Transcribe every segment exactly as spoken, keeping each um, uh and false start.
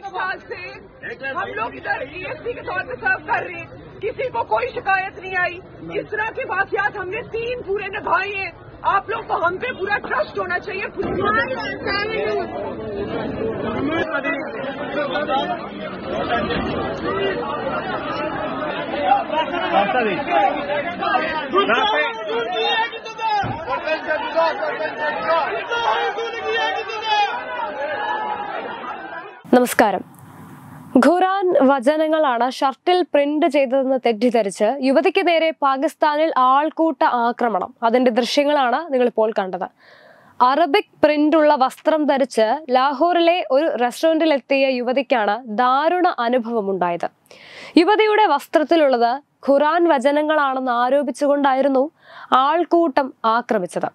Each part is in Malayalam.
साल से हम लोग इधर ईएसपी के तौर पे सर्व कर रहे हैं, किसी को कोई शिकायत नहीं आई। इस तरह के वाकयात हमने तीन पूरे निभाए हैं। आप लोग को हम पे पूरा ट्रस्ट होना चाहिए। നമസ്കാരം. ഖുറാൻ വചനങ്ങളാണ് ഷർട്ടിൽ പ്രിന്റ് ചെയ്തതെന്ന് തെറ്റിദ്ധരിച്ച് യുവതിക്ക് നേരെ പാകിസ്ഥാനിൽ ആൾക്കൂട്ട ആക്രമണം. അതിന്റെ ദൃശ്യങ്ങളാണ് നിങ്ങളിപ്പോൾ കണ്ടത്. അറബിക് പ്രിന്റുള്ള വസ്ത്രം ധരിച്ച് ലാഹോറിലെ ഒരു റെസ്റ്റോറന്റിലെത്തിയ യുവതിക്കാണ് ദാരുണ അനുഭവമുണ്ടായത്. യുവതിയുടെ വസ്ത്രത്തിലുള്ളത് ഖുറാൻ വചനങ്ങളാണെന്ന് ആരോപിച്ചുകൊണ്ടായിരുന്നു ആൾക്കൂട്ടം ആക്രമിച്ചത്.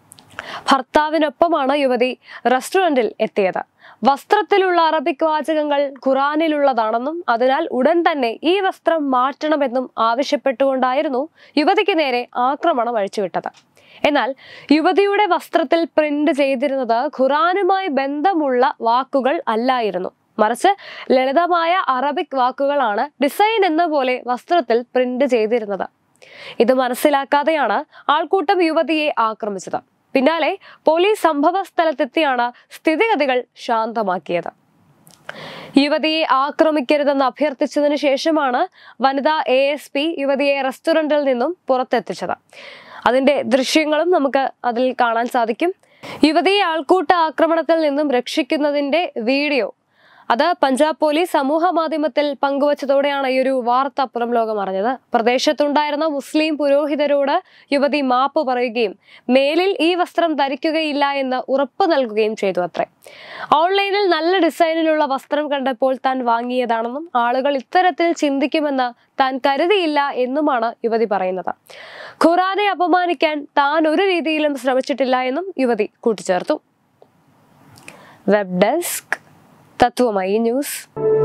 ഭർത്താവിനൊപ്പമാണ് യുവതി റെസ്റ്റോറന്റിൽ എത്തിയത്. വസ്ത്രത്തിലുള്ള അറബിക് വാചകങ്ങൾ ഖുറാനിലുള്ളതാണെന്നും അതിനാൽ ഉടൻ തന്നെ ഈ വസ്ത്രം മാറ്റണമെന്നും ആവശ്യപ്പെട്ടുകൊണ്ടായിരുന്നു യുവതിക്ക് നേരെ ആക്രമണം അഴിച്ചുവിട്ടത്. എന്നാൽ യുവതിയുടെ വസ്ത്രത്തിൽ പ്രിന്റ് ചെയ്തിരുന്നത് ഖുറാനുമായി ബന്ധമുള്ള വാക്കുകൾ അല്ലായിരുന്നു, മറിച്ച് ലളിതമായ അറബിക് വാക്കുകളാണ് ഡിസൈൻ എന്ന പോലെ വസ്ത്രത്തിൽ പ്രിന്റ് ചെയ്തിരുന്നത്. ഇത് മനസ്സിലാക്കാതെയാണ് ആൾക്കൂട്ടം യുവതിയെ ആക്രമിച്ചത്. പിന്നാലെ പോലീസ് സംഭവ സ്ഥലത്തെത്തിയാണ് സ്ഥിതിഗതികൾ ശാന്തമാക്കിയത്. യുവതിയെ ആക്രമിക്കരുതെന്ന് അഭ്യർത്ഥിച്ചതിന് ശേഷമാണ് വനിതാ എ എസ് പി യുവതിയെ റെസ്റ്റോറന്റിൽ നിന്നും പുറത്തെത്തിച്ചത്. അതിന്റെ ദൃശ്യങ്ങളും നമുക്ക് അതിൽ കാണാൻ സാധിക്കും. യുവതിയെ ആൾക്കൂട്ട ആക്രമണത്തിൽ നിന്നും രക്ഷിക്കുന്നതിന്റെ വീഡിയോ അത് പഞ്ചാബ് പോലീസ് സമൂഹ മാധ്യമത്തിൽ പങ്കുവച്ചതോടെയാണ് ഈ ഒരു വാർത്ത പുറം ലോകം അറിഞ്ഞത്. പ്രദേശത്തുണ്ടായിരുന്ന മുസ്ലിം പുരോഹിതരോട് യുവതി മാപ്പ് പറയുകയും മേലിൽ ഈ വസ്ത്രം ധരിക്കുകയില്ല എന്ന് ഉറപ്പ് നൽകുകയും ചെയ്തു അത്രേ. ഓൺലൈനിൽ നല്ല ഡിസൈനിലുള്ള വസ്ത്രം കണ്ടപ്പോൾ താൻ വാങ്ങിയതാണെന്നും ആളുകൾ ഇത്തരത്തിൽ ചിന്തിക്കുമെന്ന് താൻ കരുതിയില്ല എന്നുമാണ് യുവതി പറയുന്നത്. ഖുറാനെ അപമാനിക്കാൻ താൻ ഒരു രീതിയിലും ശ്രമിച്ചിട്ടില്ല എന്നും യുവതി കൂട്ടിച്ചേർത്തു. Web desk Tatwamayi news.